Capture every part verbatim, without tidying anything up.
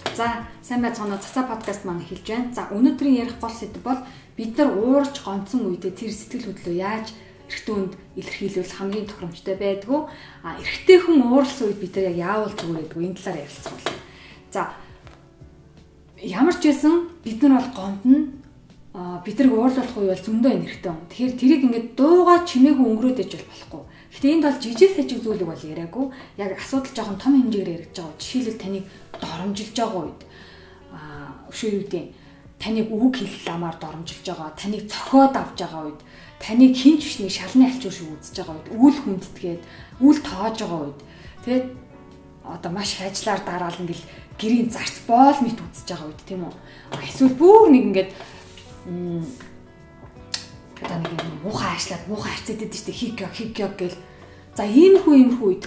За сайн байцгаана уу цацаа подкаст маань эхэлж байна. За өнөөдрийн ярих гол сэдэв бол бид нар уурж гонцсон үедээ тэр сэтгэл хөдлөө яаж эрэгтэй хүнд илэрхийлвэл хамгийн тохиромжтой байдгүй. А эрэгтэй хүн уурсан үед бид нар яг яавал зүгээр байдгүй энэ талаар ярилцах бол. За ямар ч байсан бид нар бол гомд нь бид нарыг уурлуулах үе бол зөндөө энэ эрэгтэй хүн. Тэгэхээр тэрийг ингээд дуугаа чимээгүй өнгөрөөд ээж бол болохгүй. Гэтэ энд бол жижиг сажиг зүйлийг бол яриаггүй. Яг асуудал жоохон том хэмжээгээр яригдж байгаа. Жишээлбэл таныг доромжилж байгаа үед аа өшөө юу гэдэг таныг үг хэлэл амаар доромжилж байгаа, таныг цохиод авч байгаа үед, таныг хинч бишний шалны алчуур шиг үзэж байгаа үед, үл хүндэтгээд, үл тоож байгаа үед тэгээд одоо маш их ажиллаар дараал ингээл гэрийн зарц боол мэт үзэж байгаа үед тийм үү. Эсвэл бүр нэг ингээд м одоо нэг юм муухай ажиллаад муухай харцээдэд штэ хик хик гэл. За ийм хүү ийм хүү үед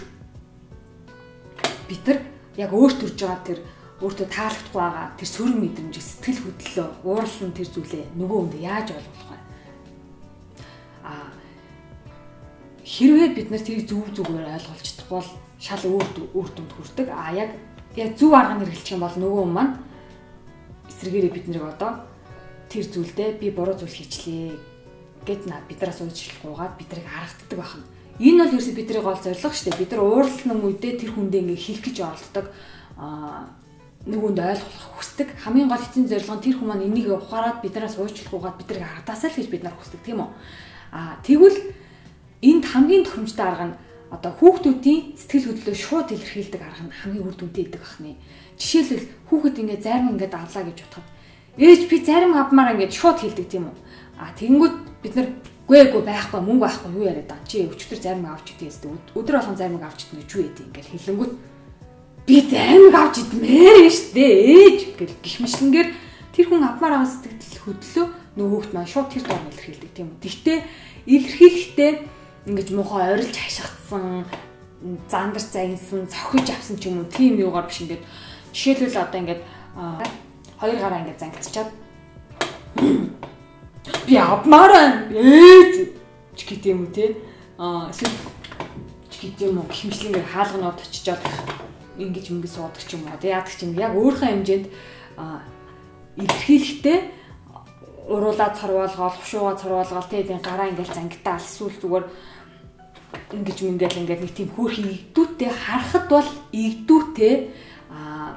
бид нар яг өөрт төрж байгаа тэр өөртөө таалагдахгүй байгаа тэр сөрөг мэдрэмж сэтгэл хөдлөлөө ууралсан тэр зүйлээ нөгөө хүнд яаж ойлгох вэ? А хэрвээ бид нар тэрийг зөв зүгээр ойлгуулж чадахгүй бол шал өөр өөр дүнд хүрдэг. А яг яг зөв арга хэрэглэх юм бол нөгөө хүн маань эсрэгээрээ бид нарыг одоо тэр зүйлдээ би буруу зүйл хийчлээ гэд наа бидраас уучлахгүйгээд бидрийг харагддаг байна. Энэ бол ерөөсөө бидний гол зорилго шүү дээ. Бид нар ууралсан үедээ тэр хүндээ ингээ хэлэх гэж оролддог. Аа нөгөөнд ойлгох хүсдэг. Хамгийн гол эцсийн зорилго нь тэр хүмүүс маань энийг ухаарад бидраас уучлахгүйгээд бидрийг харагдаасаа л гэж бид нар хүсдэг тийм үү? Аа тэгвэл энд хамгийн тохиромжтой арга нь одоо хүүхдүүдийн сэтгэл хөдлөлөө шууд илэрхийлдэг арга нь хамгийн үр дүнтэй байдаг бахны. Жишээлбэл хүүхэд ингээ зарим ингээ авлаа гэж бодоход ээж би зарим авмаар ингээ шууд хэлдэг тийм үү? А тэгэнгүүт бид нар гээгүй байхгүй мөнгө байхгүй юу яриад байгаа чи өчтөр зарим авч идэх гэсэн өдөр болгон зарим авч идэх гэж юу яд ингээл хэлэнгүүт би зарим авч идмээр штэ ээж гэл гихмишлэнгээр тэр хүн авмаар байгаа сэтгэл хөдлөө нөгөө хүүхд маань шууд тэр доор илэрхийлдэг тийм үү. Тэгтээ илэрхийлэхдээ ингэж муухай орилж хашгирсан зандар загинсан цохиж авсан ч юм уу тийм юугаар биш ингээд жишээлбэл одоо ингээд хоёр гараа ингээд зангицчаад би авмаар ээж ч гэдэг юм уу те аа эсвэл ч гэдэг юм уу хэмжлэнгээр хаалганууд очичоод ингэж мөнгө суудаг ч юм уу те яадаг ч юм яг өөрийнхөө хэмжээнд илэрхийлэхдээ уруулаад царвалгаал хушуугаа царвалгаал те энэ гараа ингээл зангитаал эсвэл зүгээр ингэж мингээл ингээд нэг тийм хөөрхий игдүүттэй харахад бол игдүүттэй аа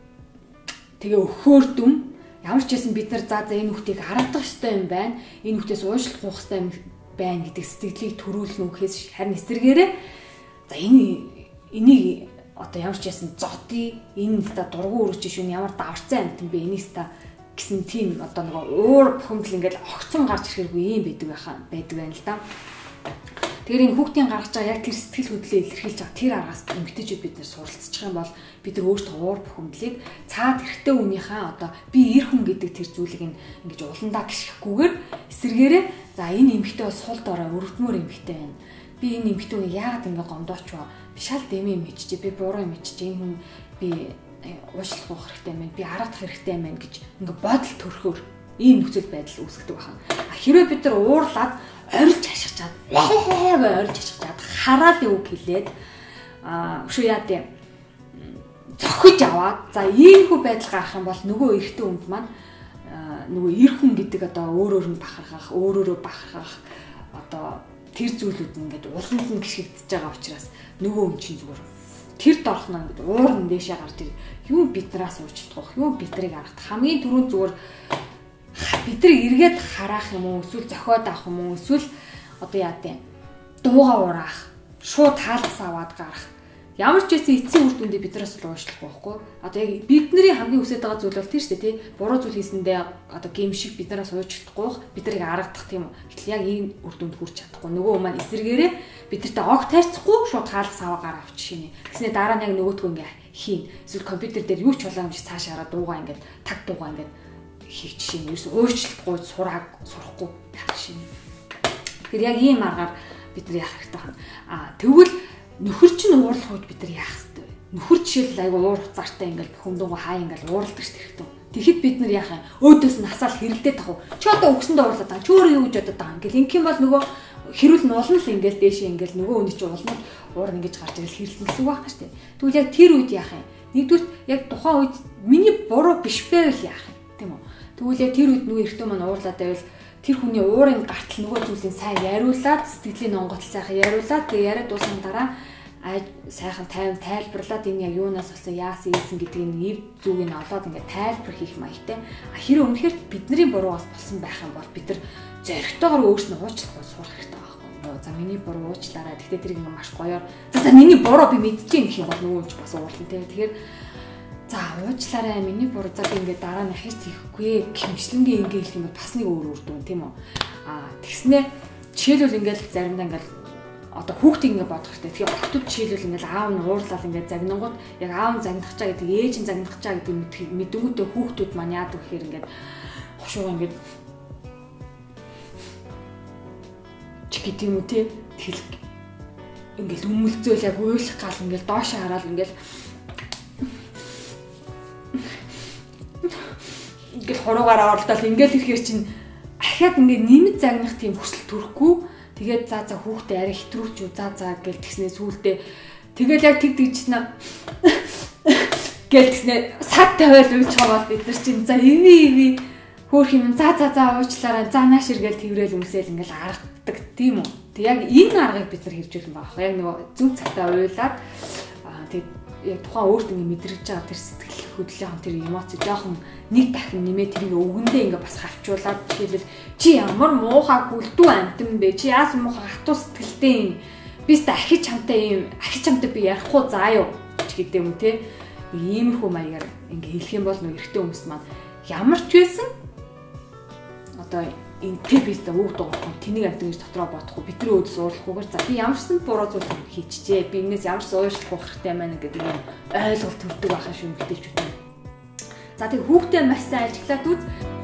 тэгээ өхөөрдөм ямар ч байсан бид нар за за энэ хүүхдийг харагдах ёстой юм байна. Энэ хүүхдээс уушлах ёстой юм байна гэдэг сэтгэлийг төрүүлнэ үхээс харин эсэргээрээ за энэ энийг одоо ямар ч байсан зодий энэ та дургуун өрөж шүүн ямар даварцсан амт юм бэ энийс та гэсэн тийм одоо нэг уур бухимдал ингээл огцон гарч ирэхэргүй юм байдаг байхаа байдаг байна л да. Тэгэхээр энэ хүүхдийн гаргаж байгаа яг тэр сэтгэл хөдлөлөө илэрхийлж байгаа тэр аргаас эмгтээчүүд бид нэр суралцчих юм бол бид нар өөртөө уур бухимдлыг цаад эрэгтэй хүнийхээ одоо би эр хүн гэдэг тэр зүйлийг ингэж уландаа гიშгэхгүйгээр эсэргээрээ за энэ эмгтээ бол сул дорой өрөвдмөр эмгтээ байна. Би энэ эмгтээ үнийг яагаад ингэ гомдооч вэ? Би шал дэмий юм хийчих, би буруу юм хийчих. Энэ хүн би уушлах хэрэгтэй юм байна. Би харагдах хэрэгтэй юм байна гэж ингэ бодол төрхөөр ийм нөхцөл байдал үүсгдэг байна. Хэрвээ бид нар уурлаад орилж хашгичаад орилж хашгичаад хараал үг хэлээд аа өшөө яа дээ зохиж аваад за иймэрхүү байдал гарах юм бол нөгөө эрэгтэй хүнд маань нөгөө эр хүн гэдэг одоо өөрөөр нь бахархах өөрөөрөө бахархах одоо тэр зүйлүүд нь ингээд уланд нь гიშгэгдэж байгаа учраас нөгөө хүн чинь зүгээр тэр дорхно ингээд уур нь дэшээ гарч ир юм бидраас уучлах юм бидрийг харахад хамгийн түрүүнд зүгээр бид нар эргээд харах юм уу эсвэл зохиод авах юм уу эсвэл одоо яа гэв дууга ураах шууд таалгас аваад гарах ямар ч байсан эцсийн үр дүндээ бидраас л уушлах байхгүй одоо яг бидний хамгийн хүсэж байгаа зүйл бол тийм шүү дээ тий буруу зүйл хийсэндээ одоо гэм шиг бидраас уучлахгүй бид нарыг харагдах тийм үү гэтэл яг ийм үр дүнд хүрч чадахгүй нөгөө маань эсэргээрээ бидэртээ огт тайрцахгүй шууд таалгас аваа гараа авчихшээ гэснээр дараа нь яг нөгөөдгөө ингээ хийн эсвэл компьютер дээр юу ч боломж цааш хараа дууга ингээ таг дууга ингээ хийх жишээ нь ерөөс уучлахгүй сурааг сурахгүй байх шин. Тэр яг ийм аргаар бид нар яах хэрэгтэй байна. Аа тэгвэл нөхөр чинь уурлах үед бид нар яах хэрэгтэй вэ? Нөхөр жишээл айгу уур хуцаартай ингээл бухимдангу хаа ингээл уурладаг ш хэрэгтэй. Тэгэхэд бид нар яах юм? Өөдөөс нь хасаал хэрэлдээд тах уу? Чи одоо өгсөндөө уурлаад байгаа. Чи өөрөө юу гэж бодоод байгаа юм? Ингээл ингэх юм бол нөгөө хэрүүл нь улам л ингээл дээшээ ингээл нөгөө хүний чинь улмал уур нь ингэж гарч ирэл хэрэлдэн гэсэн үг байна шүү дээ. Тэгвэл яг тэр үед яах юм? Нэгдүгээр яг тухайн үед миний буруу биш байвал яах юм тийм үү? Тэгвэл яг тэр үед нөгөө эртөө маань уурлаад байвал тэр хүний уурын гартал нөгөө зүйлийг сайн яриулаад сэтгэлийн онгоцол сайхан яриулаад тэгээ яриад дууссан дараа сайхан тайван тайлбарлаад энэ яг юунаас болсон яасан ийсэн гэдгийг нэв зүгийг нь олоод ингээд тайлбар хийх маягтай. Хэрэв үнэхээр бидний буруугаас болсон байх юм бол бид нар зоригтойгоор өөрснөө уучлах сурах хэрэгтэй байхгүй. За миний буруу уучлаарай. Тэгтээ тэр ингээд маш гоёор за за миний буруу би мэдчихээн гэх юм бол нөгөө ч бас уурлан тий. Тэгэхээр за уучлаарай миний буруу за би ингээд дараа нь ахиж хийхгүй гэмшлэнгийн ингээд хэлэх юм бол бас нэг өөр үр дүн тийм үү. Аа тэгснэ жишээлбэл ингээд заримдаа ингээд одоо хүүхдийг ингээд бодох хэрэгтэй. Тэгэхээр хотод жишээлбэл ингээд аав нь уурлал ингээд загнангууд яг аав нь загнах чаа гэдэг ээж нь загнах чаа гэдэг мэдгүйтэй хүүхдүүд маань яадаг гэхээр ингээд хошуу ингээд чиг гэдэг юм уу те тэгэл ингээд өмөлцөөл яг уйлах гал ингээд доош хараад ингээд ингээд хоруугаараа оролдоод ингээд ирэхээр чинь ахаад ингээд нэмэт загнах тийм хүсэл төрөхгүй. Тэгээд за за хүүхдээ арай хэтрүүлч юу за за гэл тэгснээ сүултээ тэгэл яг тэг дэгчнэ гэл тэгснээ сад тавиал уйч байгаа бид нар чинь за иви иви хөөх юм за за за уучлаарай за нааш иргээл тэрэл өмсөөл ингээл аргадаг тийм үү. Тэг яг энэ аргыг бид нар хэрэгжүүлэн байгаа. Яг нөгөө зүг цагтаа уйлаад аа тэг яг тухайн өөрт ингээ мэдрэгж байгаа тэр сэтгэл хөдлөлийн тэр эмоц жоохон нэг дахин нэмээ тэрийг өгөндөө ингээ бас хавчуулаад жишээлбэл чи ямар муухай хүлдүү амтан бэ чи яасан муухай хатуу сэтгэлтэй юм би ч ахиж чамтай юм ахиж чамтай би ярихгүй заа юу ч гэдэг юм те иймэрхүү маягаар ингээ хэлэх юм бол нөө эрэгтэй хүмүүс маань ямар ч байсан одоо энэ тэр бистэ үг дуурахгүй тэнийг амтан гэж дотроо бодохгүй бидний өөд суурлахгүйгээр за би ямарсан буруу зүйл хийчихжээ би энэс ямар ч уушлах хэрэгтэй маань гэдэг юм ойлголт төрдөг байхаа шүү мэдээч үү. За тэг хүүхдээ маш сайн ажиглаад үз